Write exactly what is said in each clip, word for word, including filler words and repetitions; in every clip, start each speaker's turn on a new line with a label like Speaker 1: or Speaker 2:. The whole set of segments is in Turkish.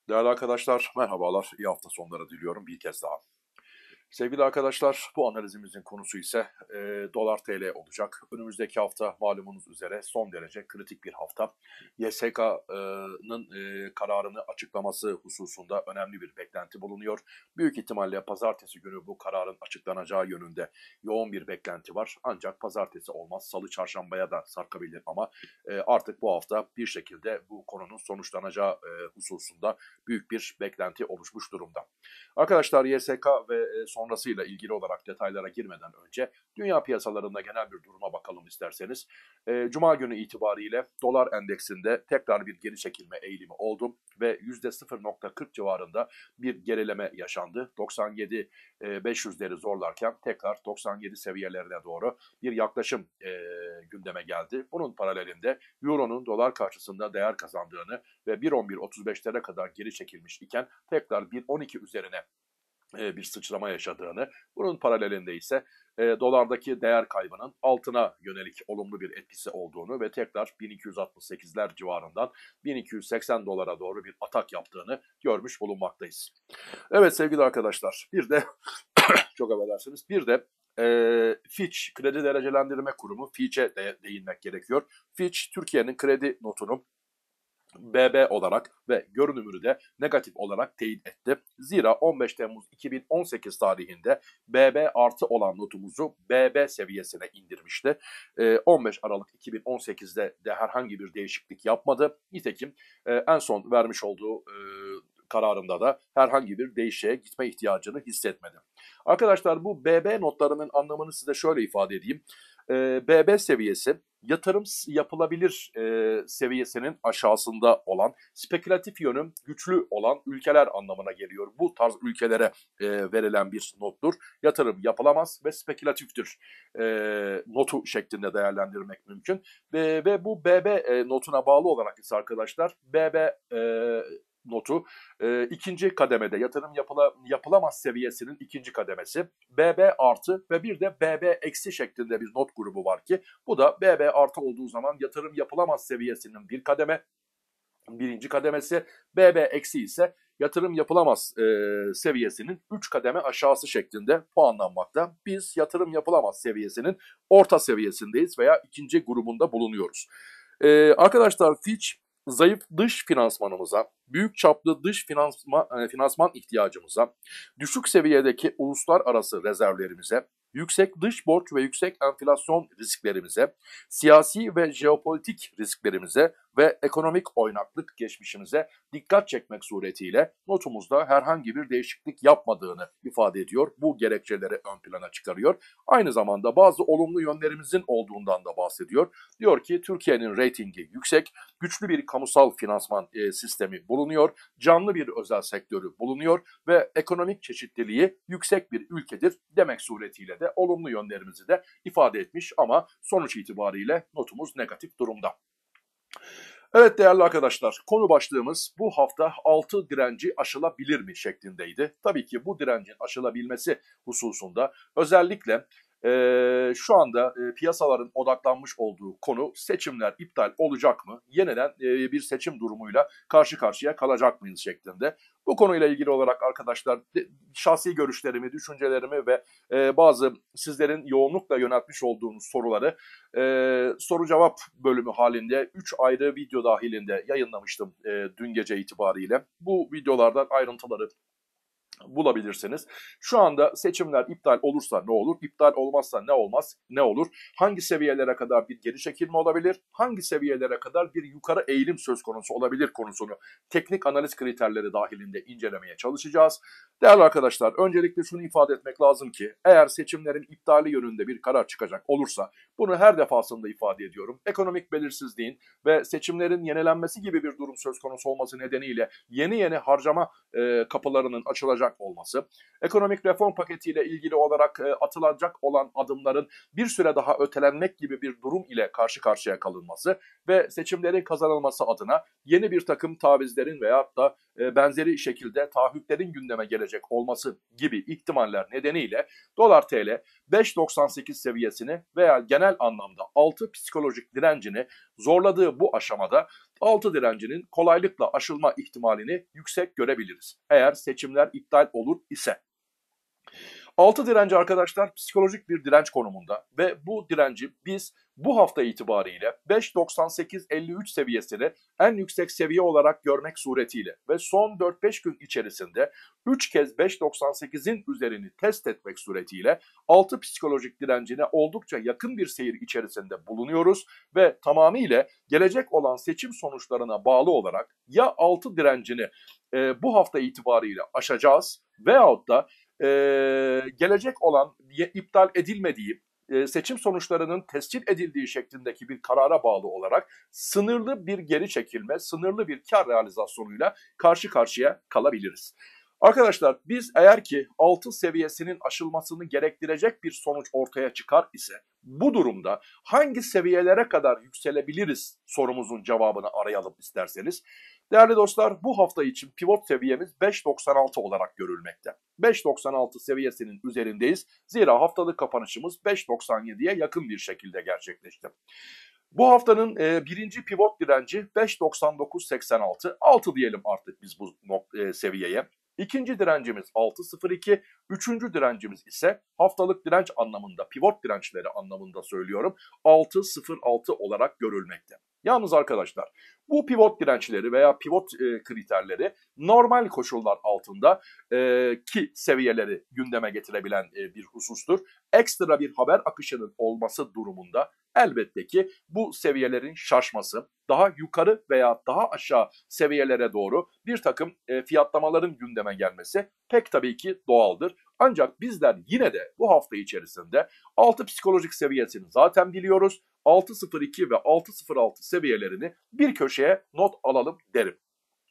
Speaker 1: Değerli arkadaşlar, merhabalar. İyi hafta sonları diliyorum bir kez daha. Sevgili arkadaşlar, bu analizimizin konusu ise e, dolar T L olacak. Önümüzdeki hafta malumunuz üzere son derece kritik bir hafta. Y S K'nın e, kararını açıklaması hususunda önemli bir beklenti bulunuyor. Büyük ihtimalle pazartesi günü bu kararın açıklanacağı yönünde yoğun bir beklenti var. Ancak pazartesi olmaz, salı çarşambaya da sarkabilir ama e, artık bu hafta bir şekilde bu konunun sonuçlanacağı e, hususunda büyük bir beklenti oluşmuş durumda. Arkadaşlar Y S K ve e, sonrasıyla ilgili olarak detaylara girmeden önce dünya piyasalarında genel bir duruma bakalım isterseniz. E, Cuma günü itibariyle dolar endeksinde tekrar bir geri çekilme eğilimi oldu ve yüzde sıfır nokta kırk civarında bir gerileme yaşandı. doksan yedi bin beş yüzleri zorlarken tekrar doksan yedi seviyelerine doğru bir yaklaşım e, gündeme geldi. Bunun paralelinde Euro'nun dolar karşısında değer kazandığını ve bir on bir otuz beşlere kadar geri çekilmiş iken tekrar bir on iki üzerine bir sıçrama yaşadığını, bunun paralelinde ise e, dolardaki değer kaybının altına yönelik olumlu bir etkisi olduğunu ve tekrar bin iki yüz altmış sekizler civarından bin iki yüz seksen dolara doğru bir atak yaptığını görmüş bulunmaktayız. Evet sevgili arkadaşlar, bir de çok affedersiniz, bir de e, Fitch Kredi Derecelendirme Kurumu Fitch'e de değinmek gerekiyor. Fitch Türkiye'nin kredi notunu B B olarak ve görünümünü de negatif olarak teyit etti. Zira on beş Temmuz iki bin on sekiz tarihinde B B artı olan notumuzu B B seviyesine indirmişti. on beş Aralık iki bin on sekizde de herhangi bir değişiklik yapmadı. Nitekim en son vermiş olduğu kararında da herhangi bir değişikliğe gitme ihtiyacını hissetmedi. Arkadaşlar bu B B notlarının anlamını size şöyle ifade edeyim. B B seviyesi yatırım yapılabilir e, seviyesinin aşağısında olan, spekülatif yönü güçlü olan ülkeler anlamına geliyor. Bu tarz ülkelere e, verilen bir nottur. Yatırım yapılamaz ve spekülatiftir e, notu şeklinde değerlendirmek mümkün. Ve, ve bu B B e, notuna bağlı olarak ise arkadaşlar B B e, notu e, ikinci kademede yatırım yapıla, yapılamaz seviyesinin ikinci kademesi B B artı ve bir de B B eksi şeklinde bir not grubu var ki bu da B B artı olduğu zaman yatırım yapılamaz seviyesinin bir kademe birinci kademesi, B B eksi ise yatırım yapılamaz e, seviyesinin üç kademe aşağısı şeklinde puanlanmakta. Biz yatırım yapılamaz seviyesinin orta seviyesindeyiz veya ikinci grubunda bulunuyoruz. E, arkadaşlar Fitch zayıf dış finansmanımıza, büyük çaplı dış finansman, finansman ihtiyacımıza, düşük seviyedeki uluslararası rezervlerimize, yüksek dış borç ve yüksek enflasyon risklerimize, siyasi ve jeopolitik risklerimize ve ekonomik oynaklık geçmişimize dikkat çekmek suretiyle notumuzda herhangi bir değişiklik yapmadığını ifade ediyor. Bu gerekçeleri ön plana çıkarıyor. Aynı zamanda bazı olumlu yönlerimizin olduğundan da bahsediyor. Diyor ki Türkiye'nin reytingi yüksek, güçlü bir kamusal finansman e, sistemi bulunuyor, canlı bir özel sektörü bulunuyor ve ekonomik çeşitliliği yüksek bir ülkedir demek suretiyle de olumlu yönlerimizi de ifade etmiş ama sonuç itibariyle notumuz negatif durumda. Evet değerli arkadaşlar, konu başlığımız bu hafta altı direnci aşılabilir mi şeklindeydi. Tabii ki bu direncin aşılabilmesi hususunda özellikle e, şu anda e, piyasaların odaklanmış olduğu konu seçimler iptal olacak mı? Yeniden e, bir seçim durumuyla karşı karşıya kalacak mıyız şeklinde. Bu konuyla ilgili olarak arkadaşlar şahsi görüşlerimi, düşüncelerimi ve e, bazı sizlerin yoğunlukla yöneltmiş olduğunuz soruları e, soru cevap bölümü halinde üç ayrı video dahilinde yayınlamıştım e, dün gece itibariyle. Bu videolardan ayrıntıları bulabilirsiniz. Şu anda seçimler iptal olursa ne olur? İptal olmazsa ne olmaz? Ne olur? Hangi seviyelere kadar bir geri çekilme olabilir? Hangi seviyelere kadar bir yukarı eğilim söz konusu olabilir konusunu teknik analiz kriterleri dahilinde incelemeye çalışacağız. Değerli arkadaşlar, öncelikle şunu ifade etmek lazım ki eğer seçimlerin iptali yönünde bir karar çıkacak olursa bunu her defasında ifade ediyorum. Ekonomik belirsizliğin ve seçimlerin yenilenmesi gibi bir durum söz konusu olması nedeniyle yeni yeni harcama e, kapılarının açılacak olması, ekonomik reform paketiyle ilgili olarak e, atılacak olan adımların bir süre daha ötelenmek gibi bir durum ile karşı karşıya kalınması ve seçimlerin kazanılması adına yeni bir takım tavizlerin veyahut da e, benzeri şekilde taahhütlerin gündeme gelecek olması gibi ihtimaller nedeniyle dolar T L beş nokta doksan sekiz seviyesini veya genel anlamda altı psikolojik direncini zorladığı bu aşamada altı direncinin kolaylıkla aşılma ihtimalini yüksek görebiliriz. Eğer seçimler iptal olur ise. altı direnci arkadaşlar psikolojik bir direnç konumunda ve bu direnci biz bu hafta itibariyle beş doksan sekiz elli üç seviyesini en yüksek seviye olarak görmek suretiyle ve son dört beş gün içerisinde üç kez beş doksan sekizin üzerini test etmek suretiyle altı psikolojik direncine oldukça yakın bir seyir içerisinde bulunuyoruz ve tamamıyla gelecek olan seçim sonuçlarına bağlı olarak ya altı direncini e, bu hafta itibariyle aşacağız veyahut da Ee, gelecek olan iptal edilmediği e, seçim sonuçlarının tescil edildiği şeklindeki bir karara bağlı olarak sınırlı bir geri çekilme, sınırlı bir kar realizasyonuyla karşı karşıya kalabiliriz. Arkadaşlar biz eğer ki altı seviyesinin aşılmasını gerektirecek bir sonuç ortaya çıkar ise bu durumda hangi seviyelere kadar yükselebiliriz sorumuzun cevabını arayalım isterseniz. Değerli dostlar bu hafta için pivot seviyemiz beş doksan altı olarak görülmekte. beş doksan altı seviyesinin üzerindeyiz. Zira haftalık kapanışımız beş doksan yediye yakın bir şekilde gerçekleşti. Bu haftanın e, birinci pivot direnci beş doksan dokuz seksen altı. altı diyelim artık biz bu e, seviyeye. İkinci direncimiz altı sıfır iki, üçüncü direncimiz ise haftalık direnç anlamında, pivot dirençleri anlamında söylüyorum, altı sıfır altı olarak görülmekte. Yalnız arkadaşlar bu pivot dirençleri veya pivot e, kriterleri normal koşullar altında e, ki seviyeleri gündeme getirebilen e, bir husustur. Ekstra bir haber akışının olması durumunda elbette ki bu seviyelerin şaşması, daha yukarı veya daha aşağı seviyelere doğru bir takım e, fiyatlamaların gündeme gelmesi pek tabii ki doğaldır. Ancak bizler yine de bu hafta içerisinde altı psikolojik seviyesini zaten biliyoruz. altı sıfır iki ve altı sıfır altı seviyelerini bir köşeye not alalım derim.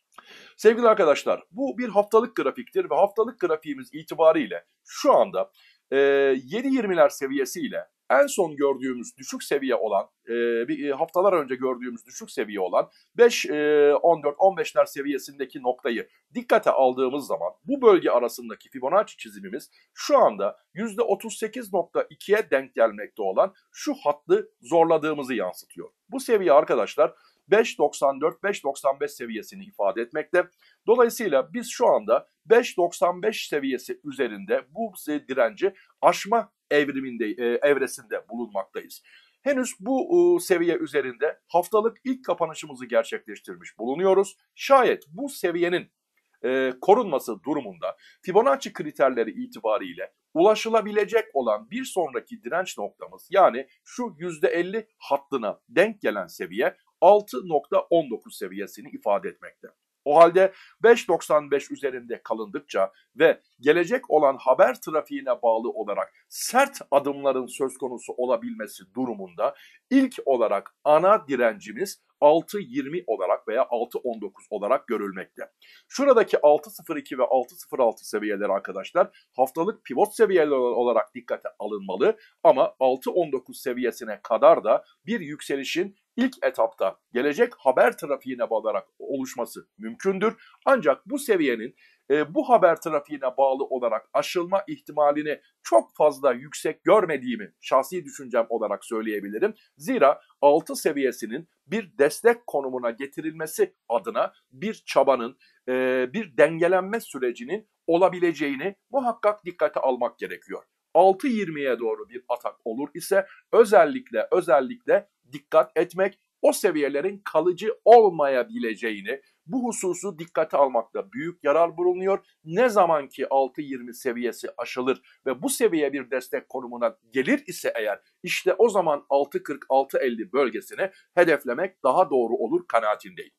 Speaker 1: Sevgili arkadaşlar bu bir haftalık grafiktir ve haftalık grafiğimiz itibariyle şu anda e, yedi yirmiler seviyesiyle en son gördüğümüz düşük seviye olan, e, bir, haftalar önce gördüğümüz düşük seviye olan beş on dört on beşler seviyesindeki noktayı dikkate aldığımız zaman bu bölge arasındaki Fibonacci çizimimiz şu anda yüzde otuz sekiz nokta ikiye denk gelmekte olan şu hattı zorladığımızı yansıtıyor. Bu seviye arkadaşlar beş doksan dört beş doksan beş seviyesini ifade etmekte. Dolayısıyla biz şu anda beş doksan beş seviyesi üzerinde bu direnci aşma evriminde e, evresinde bulunmaktayız. Henüz bu e, seviye üzerinde haftalık ilk kapanışımızı gerçekleştirmiş bulunuyoruz. Şayet bu seviyenin e, korunması durumunda Fibonacci kriterleri itibariyle ulaşılabilecek olan bir sonraki direnç noktamız yani şu yüzde elli hattına denk gelen seviye altı nokta on dokuz seviyesini ifade etmekte. O halde beş doksan beş üzerinde kalındıkça ve gelecek olan haber trafiğine bağlı olarak sert adımların söz konusu olabilmesi durumunda ilk olarak ana direncimiz altı yirmi olarak veya altı on dokuz olarak görülmekte. Şuradaki altı sıfır iki ve altı sıfır altı seviyeleri arkadaşlar haftalık pivot seviyeleri olarak dikkate alınmalı ama altı on dokuz seviyesine kadar da bir yükselişin ilk etapta gelecek haber trafiğine bağlarak oluşması mümkündür. Ancak bu seviyenin e, bu haber trafiğine bağlı olarak aşılma ihtimalini çok fazla yüksek görmediğimi şahsi düşüncem olarak söyleyebilirim. Zira altı seviyesinin bir destek konumuna getirilmesi adına bir çabanın, e, bir dengelenme sürecinin olabileceğini muhakkak dikkate almak gerekiyor. altı yirmiye doğru bir atak olur ise özellikle özellikle dikkat etmek, o seviyelerin kalıcı olmayabileceğini, bu hususu dikkate almakta büyük yarar bulunuyor. Ne zaman ki altı yirmi seviyesi aşılır ve bu seviye bir destek konumuna gelir ise eğer işte o zaman altı kırk altı elli bölgesini hedeflemek daha doğru olur kanaatindeyim.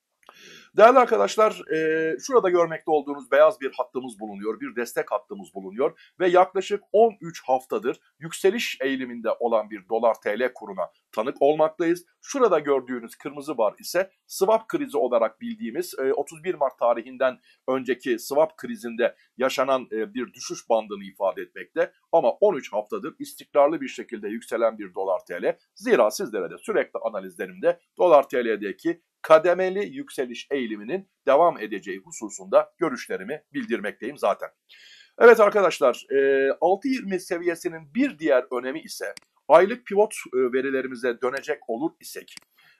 Speaker 1: Değerli arkadaşlar, e, şurada görmekte olduğunuz beyaz bir hattımız bulunuyor, bir destek hattımız bulunuyor ve yaklaşık on üç haftadır yükseliş eğiliminde olan bir dolar T L kuruna tanık olmaktayız. Şurada gördüğünüz kırmızı bar ise swap krizi olarak bildiğimiz e, otuz bir Mart tarihinden önceki swap krizinde yaşanan e, bir düşüş bandını ifade etmekte. Ama on üç haftadır istikrarlı bir şekilde yükselen bir dolar T L. Zira sizlere de sürekli analizlerimde dolar T L'deki kademeli yükseliş eğiliminin devam edeceği hususunda görüşlerimi bildirmekteyim zaten. Evet arkadaşlar, altı yirmi seviyesinin bir diğer önemi ise aylık pivot verilerimize dönecek olur isek,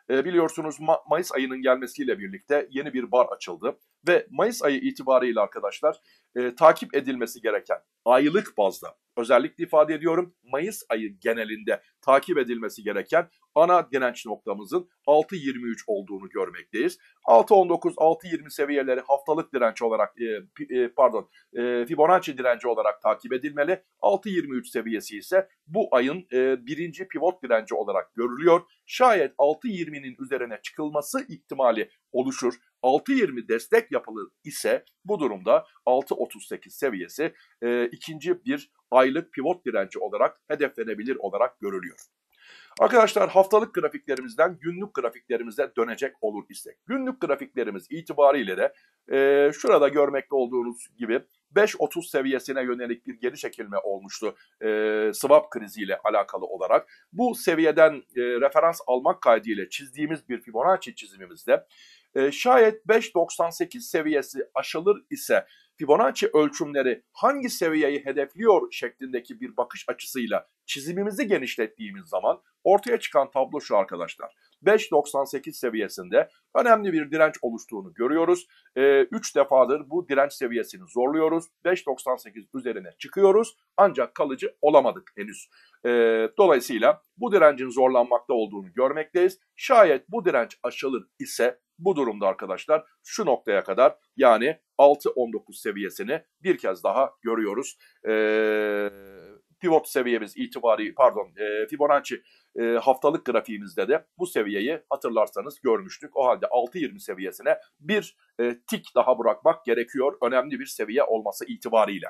Speaker 1: E, biliyorsunuz Ma- Mayıs ayının gelmesiyle birlikte yeni bir bar açıldı ve Mayıs ayı itibariyle arkadaşlar e, takip edilmesi gereken aylık bazda, özellikle ifade ediyorum Mayıs ayı genelinde takip edilmesi gereken ana direnç noktamızın altı yirmi üç olduğunu görmekteyiz. altı on dokuz altı yirmi seviyeleri haftalık direnç olarak e, e, pardon e, Fibonacci direnci olarak takip edilmeli. altı yirmi üç seviyesi ise bu ayın e, birinci pivot direnci olarak görülüyor. Şayet altı yirminin üzerine çıkılması ihtimali oluşur. altı yirmi destek yapılır ise bu durumda altı otuz sekiz seviyesi e, ikinci bir aylık pivot direnci olarak hedeflenebilir olarak görülüyor. Arkadaşlar haftalık grafiklerimizden günlük grafiklerimize dönecek olur isek. Günlük grafiklerimiz itibariyle de e, şurada görmekte olduğunuz gibi beş otuz seviyesine yönelik bir geri çekilme olmuştu e, swap kriziyle alakalı olarak. Bu seviyeden e, referans almak kaydıyla çizdiğimiz bir Fibonacci çizimimizde e, şayet beş doksan sekiz seviyesi aşılır ise Fibonacci ölçümleri hangi seviyeyi hedefliyor şeklindeki bir bakış açısıyla çizimimizi genişlettiğimiz zaman ortaya çıkan tablo şu arkadaşlar. beş doksan sekiz seviyesinde önemli bir direnç oluştuğunu görüyoruz. üç ee, defadır bu direnç seviyesini zorluyoruz. beş doksan sekiz üzerine çıkıyoruz ancak kalıcı olamadık henüz. Ee, dolayısıyla bu direncin zorlanmakta olduğunu görmekteyiz. Şayet bu direnç aşılır ise bu durumda arkadaşlar şu noktaya kadar yani altı on dokuz seviyesini bir kez daha görüyoruz. Ee, pivot seviyemiz itibari pardon e, Fibonacci e, haftalık grafiğimizde de bu seviyeyi hatırlarsanız görmüştük. O halde altı yirmi seviyesine bir e, tik daha bırakmak gerekiyor. Önemli bir seviye olması itibariyle.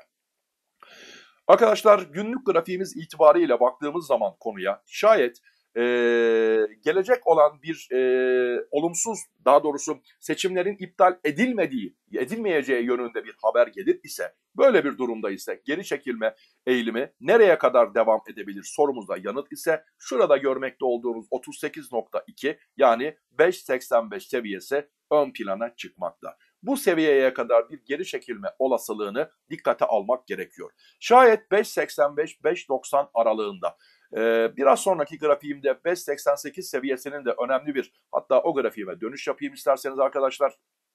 Speaker 1: Arkadaşlar günlük grafiğimiz itibariyle baktığımız zaman konuya şayet e, gelecek olan bir e, olumsuz daha doğrusu seçimlerin iptal edilmediği, edilmeyeceği yönünde bir haber gelir ise böyle bir durumda ise geri çekilme eğilimi nereye kadar devam edebilir sorumuzda yanıt ise şurada görmekte olduğunuz otuz sekiz nokta iki yani beş seksen beş seviyesi ön plana çıkmakta. Bu seviyeye kadar bir geri çekilme olasılığını dikkate almak gerekiyor. Şayet beş seksen beş beş doksan aralığında ee, biraz sonraki grafiğimde beş seksen sekiz seviyesinin de önemli bir hatta o grafiğime dönüş yapayım isterseniz arkadaşlar.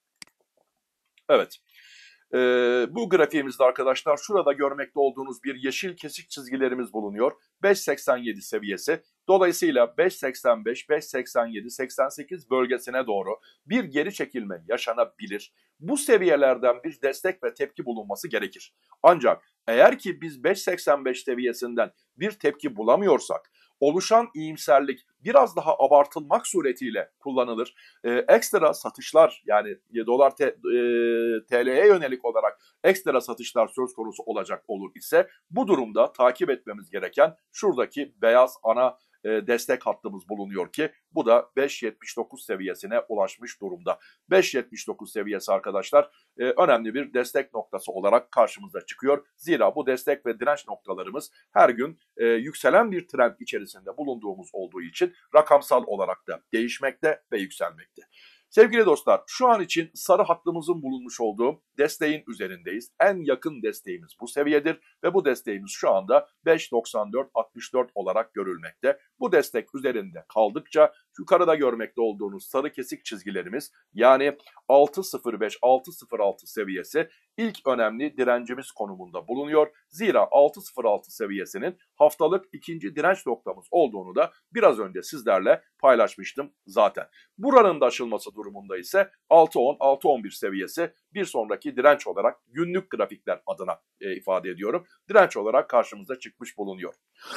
Speaker 1: Evet. Ee, bu grafiğimizde arkadaşlar şurada görmekte olduğunuz bir yeşil kesik çizgilerimiz bulunuyor. beş seksen yedi seviyesi. Dolayısıyla beş seksen beş, beş seksen yedi, seksen sekiz bölgesine doğru bir geri çekilme yaşanabilir. Bu seviyelerden bir destek ve tepki bulunması gerekir. Ancak eğer ki biz beş seksen beş seviyesinden bir tepki bulamıyorsak oluşan iyimserlik biraz daha abartılmak suretiyle kullanılır. Ee, ekstra satışlar yani dolar te, e, T L'ye yönelik olarak ekstra satışlar söz konusu olacak olur ise bu durumda takip etmemiz gereken şuradaki beyaz ana e, destek hattımız bulunuyor ki bu da beş yetmiş dokuz seviyesine ulaşmış durumda. beş yetmiş dokuz seviyesi arkadaşlar e, önemli bir destek noktası olarak karşımıza çıkıyor. Zira bu destek ve direnç noktalarımız her gün e, yükselen bir trend içerisinde bulunduğumuz olduğu için rakamsal olarak da değişmekte ve yükselmekte. Sevgili dostlar, şu an için sarı hattımızın bulunmuş olduğu desteğin üzerindeyiz. En yakın desteğimiz bu seviyedir ve bu desteğimiz şu anda beş doksan dört altmış dört olarak görülmekte. Bu destek üzerinde kaldıkça yukarıda görmekte olduğunuz sarı kesik çizgilerimiz yani altı sıfır beş altı sıfır altı seviyesi ilk önemli direncimiz konumunda bulunuyor. Zira altı sıfır altı seviyesinin haftalık ikinci direnç noktamız olduğunu da biraz önce sizlerle paylaşmıştım zaten. Buranın da aşılması durumunda ise altı on altı on bir seviyesi bir sonraki direnç olarak günlük grafikler adına e, ifade ediyorum. Direnç olarak karşımıza çıkmış bulunuyor.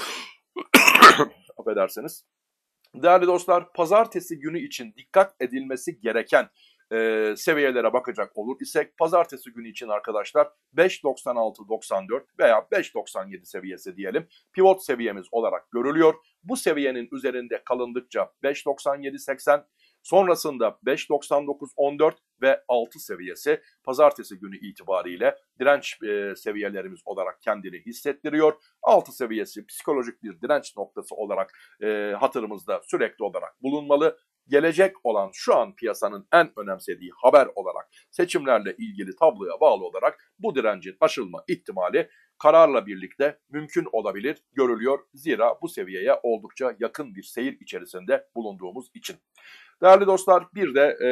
Speaker 1: Affedersiniz. Değerli dostlar, pazartesi günü için dikkat edilmesi gereken e, seviyelere bakacak olur isek pazartesi günü için arkadaşlar beş doksan altı doksan dört veya beş doksan yedi seviyesi diyelim pivot seviyemiz olarak görülüyor. Bu seviyenin üzerinde kalındıkça beş doksan yedi seksen sonrasında beş doksan dokuz on dört ve altı seviyesi pazartesi günü itibariyle direnç e, seviyelerimiz olarak kendini hissettiriyor. altı seviyesi psikolojik bir direnç noktası olarak e, hatırımızda sürekli olarak bulunmalı. gelecek olan şu an piyasanın en önemsediği haber olarak seçimlerle ilgili tabloya bağlı olarak bu direncin aşılma ihtimali kararla birlikte mümkün olabilir görülüyor. Zira bu seviyeye oldukça yakın bir seyir içerisinde bulunduğumuz için. Değerli dostlar, bir de e,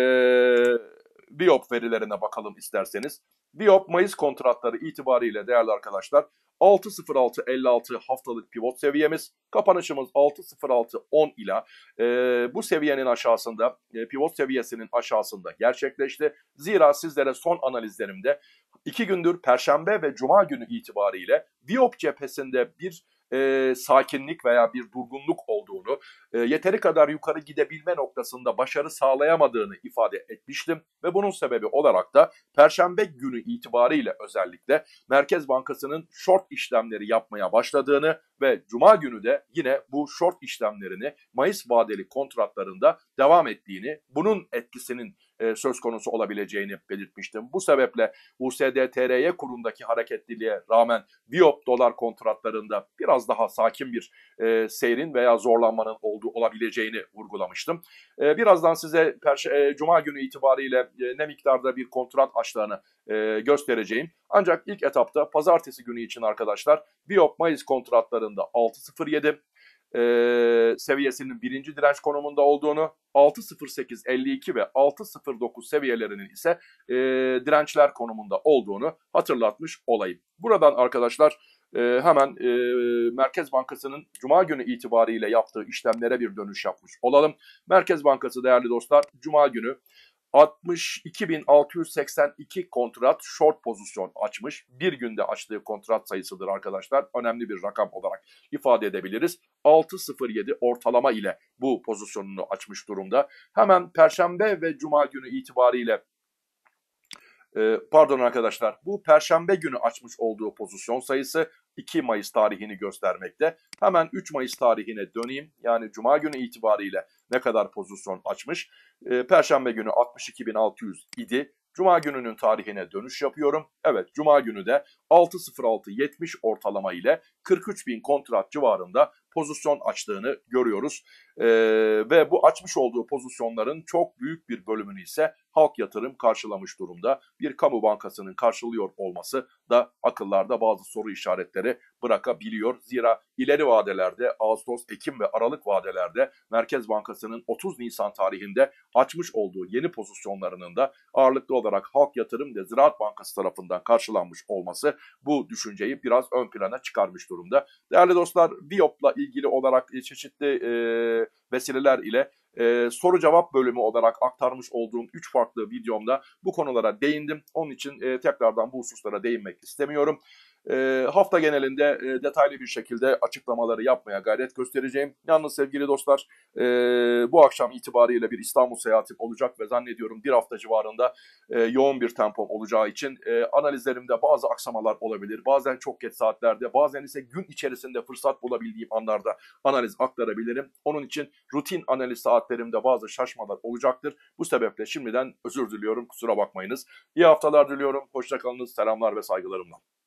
Speaker 1: Viyop verilerine bakalım isterseniz. Viyop Mayıs kontratları itibariyle değerli arkadaşlar altı sıfır altı elli altı haftalık pivot seviyemiz. Kapanışımız altı sıfır altı on ile e, bu seviyenin aşağısında, e, pivot seviyesinin aşağısında gerçekleşti. Zira sizlere son analizlerimde iki gündür Perşembe ve Cuma günü itibariyle Viyop cephesinde bir e, sakinlik veya bir durgunluk olduğunu, e, yeteri kadar yukarı gidebilme noktasında başarı sağlayamadığını ifade etmiştim. Ve bunun sebebi olarak da Perşembe günü itibariyle özellikle Merkez Bankası'nın short işlemleri yapmaya başladığını ve Cuma günü de yine bu short işlemlerini Mayıs vadeli kontratlarında devam ettiğini, bunun etkisinin e, söz konusu olabileceğini belirtmiştim. Bu sebeple U S D T R Y kurundaki hareketliliğe rağmen Viyop dolar kontratlarında biraz daha sakin bir e, seyrin veya zorlanmanın olduğu olabileceğini vurgulamıştım. E, birazdan size Perş- e, Cuma günü itibariyle e, ne miktarda bir kontrat açtığını e, göstereceğim. Ancak ilk etapta pazartesi günü için arkadaşlar Viyop Mayıs kontratlarında altı sıfır yedi e, seviyesinin birinci direnç konumunda olduğunu, altı sıfır sekiz elli iki ve altı sıfır dokuz seviyelerinin ise e, dirençler konumunda olduğunu hatırlatmış olayım. Buradan arkadaşlar e, hemen e, Merkez Bankası'nın Cuma günü itibariyle yaptığı işlemlere bir dönüş yapmış olalım. Merkez Bankası değerli dostlar Cuma günü altmış iki bin altı yüz seksen iki kontrat short pozisyon açmış. Bir günde açtığı kontrat sayısıdır arkadaşlar. Önemli bir rakam olarak ifade edebiliriz. altı sıfır yedi ortalama ile bu pozisyonunu açmış durumda. Hemen Perşembe ve Cuma günü itibariyle Ee, pardon arkadaşlar, bu Perşembe günü açmış olduğu pozisyon sayısı iki Mayıs tarihini göstermekte. Hemen üç Mayıs tarihine döneyim. Yani Cuma günü itibariyle ne kadar pozisyon açmış? Ee, Perşembe günü altmış iki bin altı yüz idi. Cuma gününün tarihine dönüş yapıyorum. Evet, Cuma günü de altı sıfır altı yetmiş ortalama ile kırk üç bin kontrat civarında pozisyon açtığını görüyoruz. Ee, ve bu açmış olduğu pozisyonların çok büyük bir bölümünü ise Halk Yatırım karşılamış durumda. Bir kamu bankasının karşılıyor olması da akıllarda bazı soru işaretleri bırakabiliyor. Zira ileri vadelerde Ağustos, Ekim ve Aralık vadelerde Merkez Bankası'nın otuz Nisan tarihinde açmış olduğu yeni pozisyonlarının da ağırlıklı olarak Halk Yatırım ve Ziraat Bankası tarafından karşılanmış olması bu düşünceyi biraz ön plana çıkarmış durumda. Değerli dostlar, Viyop'la ilgili olarak çeşitli e, vesileler ile e, soru cevap bölümü olarak aktarmış olduğum üç farklı videomda bu konulara değindim. Onun için e, tekrardan bu hususlara değinmek istemiyorum. E, hafta genelinde e, detaylı bir şekilde açıklamaları yapmaya gayret göstereceğim. Yalnız sevgili dostlar, e, bu akşam itibariyle bir İstanbul seyahatim olacak ve zannediyorum bir hafta civarında e, yoğun bir tempom olacağı için e, analizlerimde bazı aksamalar olabilir. Bazen çok geç saatlerde, bazen ise gün içerisinde fırsat bulabildiğim anlarda analiz aktarabilirim. Onun için rutin analiz saatlerimde bazı şaşmalar olacaktır. Bu sebeple şimdiden özür diliyorum, kusura bakmayınız. İyi haftalar diliyorum, hoşça kalınız, selamlar ve saygılarımla.